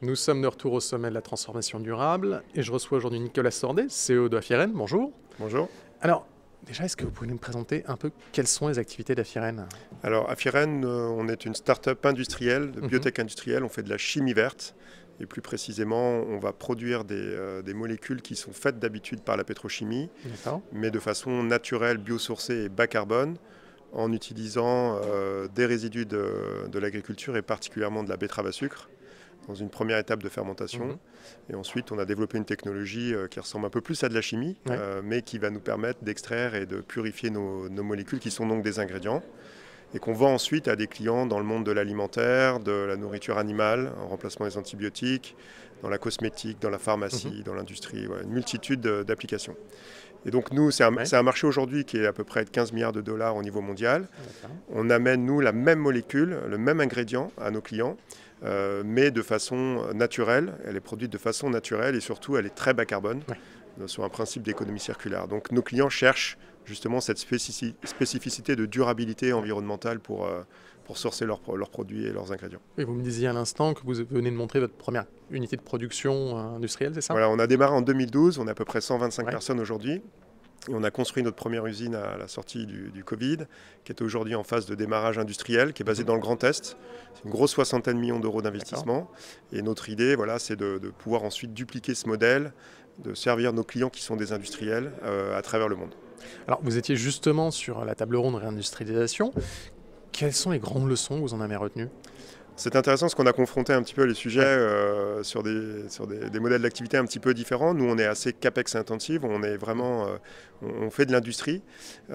Nous sommes de retour au sommet de la transformation durable et je reçois aujourd'hui Nicolas Sordet, CEO de Afiren. Bonjour. Bonjour. Alors, déjà, est-ce que vous pouvez nous présenter un peu quelles sont les activités d'Afiren? Alors, Afiren, on est une start-up industrielle, de biotech industrielle. On fait de la chimie verte. Et plus précisément, on va produire des molécules qui sont faites d'habitude par la pétrochimie, mais de façon naturelle, biosourcée et bas carbone, en utilisant des résidus de l'agriculture et particulièrement de la betterave à sucre, dans une première étape de fermentation. Et ensuite, on a développé une technologie qui ressemble un peu plus à de la chimie, mais qui va nous permettre d'extraire et de purifier nos molécules, qui sont donc des ingrédients, et qu'on vend ensuite à des clients dans le monde de l'alimentaire, de la nourriture animale, en remplacement des antibiotiques, dans la cosmétique, dans la pharmacie, dans l'industrie, voilà, une multitude d'applications. Et donc nous, c'est un marché aujourd'hui qui est à peu près de 15 milliards de dollars au niveau mondial. On amène, nous, la même molécule, le même ingrédient à nos clients, mais de façon naturelle. Elle est produite de façon naturelle et surtout, elle est très bas carbone, sur un principe d'économie circulaire. Donc nos clients cherchent justement cette spécificité de durabilité environnementale pour sourcer leurs produits et leurs ingrédients. Et vous me disiez à l'instant que vous venez de montrer votre première unité de production industrielle, c'est ça? Voilà, on a démarré en 2012, on est à peu près 125 personnes aujourd'hui. Et on a construit notre première usine à la sortie du Covid, qui est aujourd'hui en phase de démarrage industriel, qui est basée dans le Grand Est. C'est une grosse 60aine de millions d'euros d'investissement. Et notre idée, voilà, c'est de pouvoir ensuite dupliquer ce modèle, de servir nos clients qui sont des industriels à travers le monde. Alors, vous étiez justement sur la table ronde réindustrialisation. Quelles sont les grandes leçons que vous en avez retenues? C'est intéressant parce qu'on a confronté un petit peu les sujets sur des modèles d'activité un petit peu différents. Nous, on est assez CAPEX intensive, on est vraiment, on fait de l'industrie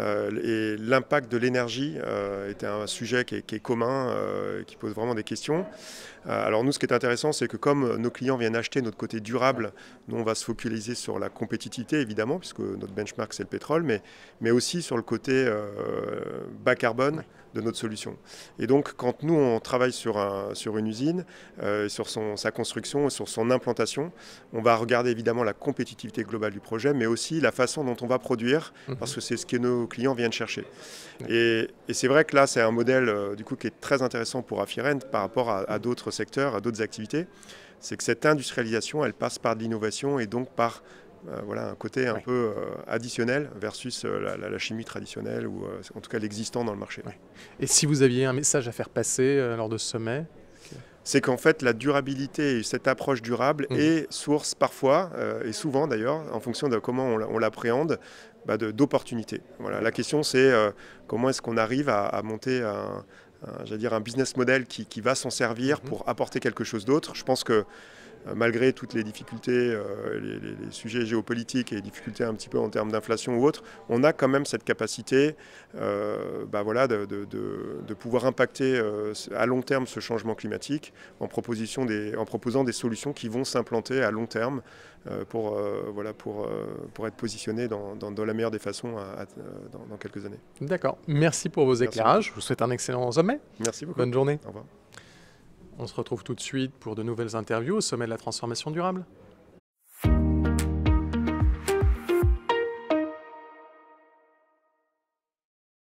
et l'impact de l'énergie était un sujet qui est commun, qui pose vraiment des questions. Alors nous, ce qui est intéressant, c'est que comme nos clients viennent acheter notre côté durable, nous, on va se focaliser sur la compétitivité, évidemment, puisque notre benchmark, c'est le pétrole, mais aussi sur le côté bas carbone de notre solution. Et donc, quand nous, on travaille sur une usine, sur sa construction, sur son implantation, on va regarder évidemment la compétitivité globale du projet, mais aussi la façon dont on va produire, parce que c'est ce que nos clients viennent chercher. Et c'est vrai que là, c'est un modèle du coup, qui est très intéressant pour Afiren par rapport à d'autres secteurs, à d'autres activités. C'est que cette industrialisation, elle passe par de l'innovation et donc par voilà, un côté un peu additionnel versus la chimie traditionnelle ou en tout cas l'existant dans le marché. Et si vous aviez un message à faire passer lors de ce sommet? C'est qu'en fait, la durabilité et cette approche durable est source parfois, et souvent d'ailleurs, en fonction de comment on l'appréhende, d'opportunités. Voilà, la question c'est comment est-ce qu'on arrive à monter un business model qui va s'en servir pour apporter quelque chose d'autre. Je pense que malgré toutes les difficultés, les sujets géopolitiques et les difficultés un petit peu en termes d'inflation ou autre, on a quand même cette capacité voilà, de pouvoir impacter à long terme ce changement climatique en proposant des solutions qui vont s'implanter à long terme pour être positionnées dans la meilleure des façons dans quelques années. D'accord. Merci pour vos éclairages. Je vous souhaite un excellent sommet. Merci beaucoup. Bonne journée. Au revoir. On se retrouve tout de suite pour de nouvelles interviews au sommet de la transformation durable.